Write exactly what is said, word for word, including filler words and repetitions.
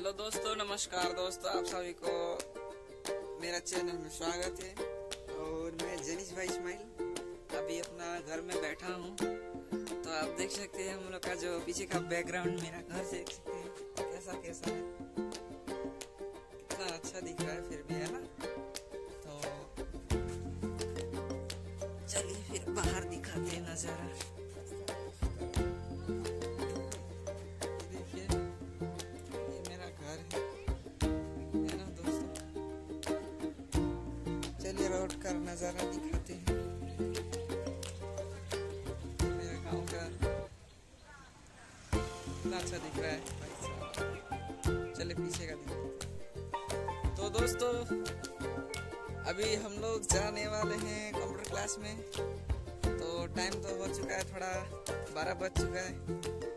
Hello दोस्तों, नमस्कार दोस्तों, आप सभी को मेरा चैनल में स्वागत है। और मैं जनीश भाई इस्माइल अभी अपना घर में बैठा हूँ। तो आप देख सकते हैं हम लोग का जो पीछे का बैकग्राउंड, मेरा घर देख सकते हैं कैसा कैसा है, कितना अच्छा दिख रहा है फिर भी, है ना। तो चलिए फिर बाहर दिखाते हैं नजारा। चलिए रोड का नज़ारा दिखाते हैं, मेरे गांव का कितना अच्छा दिख रहा है भाई साहब। चलिए पीछे का दिखाते हैं। तो दोस्तों अभी हम लोग जाने वाले हैं कंप्यूटर क्लास में। तो टाइम तो हो चुका है, थोड़ा बारह बज चुका है।